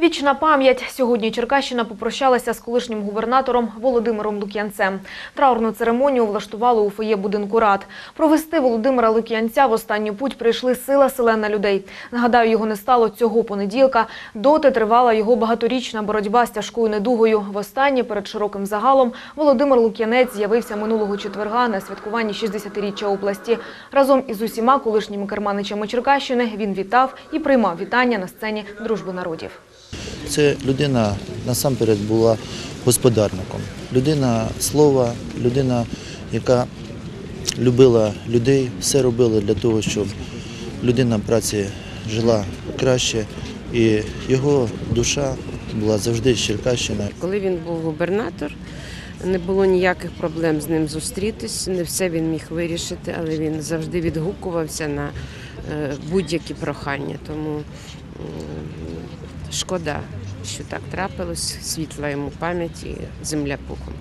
Вічна пам'ять. Сьогодні Черкащина попрощалася з колишнім губернатором Володимиром Лук'янцем. Траурну церемонію влаштували у фоє будинку рад. Провести Володимира Лук'янця в останню путь прийшли сила селена людей. Нагадаю, його не стало цього понеділка. Доти тривала його багаторічна боротьба з тяжкою недугою. Востаннє перед широким загалом Володимир Лук'янець з'явився минулого четверга на святкуванні 60-річчя області. Разом із усіма колишніми керманичами Черкащини він вітав і приймав вітання на сцені Дружби народів. Це людина насамперед була господарником, людина слова, людина, яка любила людей, все робила для того, щоб людина праці жила краще, і його душа була завжди з Черкащини. Коли він був губернатор, не було ніяких проблем з ним зустрітись, не все він міг вирішити, але він завжди відгукувався на будь-які прохання. Тому шкода, що так трапилось, світла йому пам'ять і земля пухом.